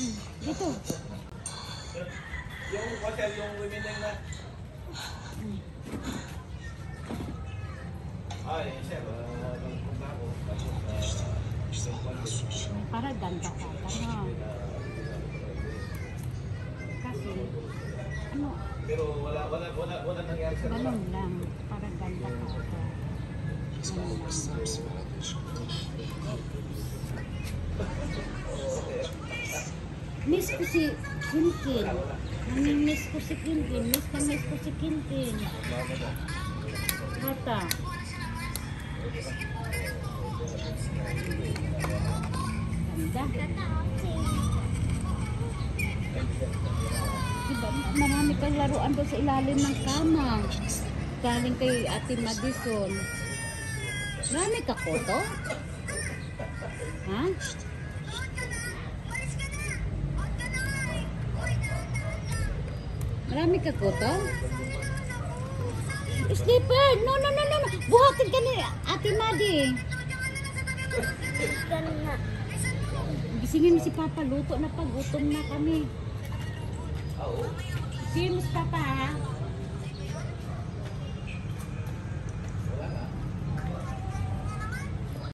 Dito. Yung hotel, yung women na. Ay, sir, nagpunta ako. Para ganda ka. Kasi, ano? Pero wala nangyari sir. Ganun lang. Para ganda ka. Miss ko si Kinkin. Miss ko si Kinkin. Miss ko si Kinkin. Bata. Ganda. Diba, marami kang laruan doon sa ilalim ng kama. Galing kay Ate Madison. Marami ka koto? Ha? Marami ka koto? Slipper! No! Buhatin ka ni Ate Madi. Gisingin mo si Papa. Luto na pag. Gutom na kami. Gisingin mo si Papa, ha?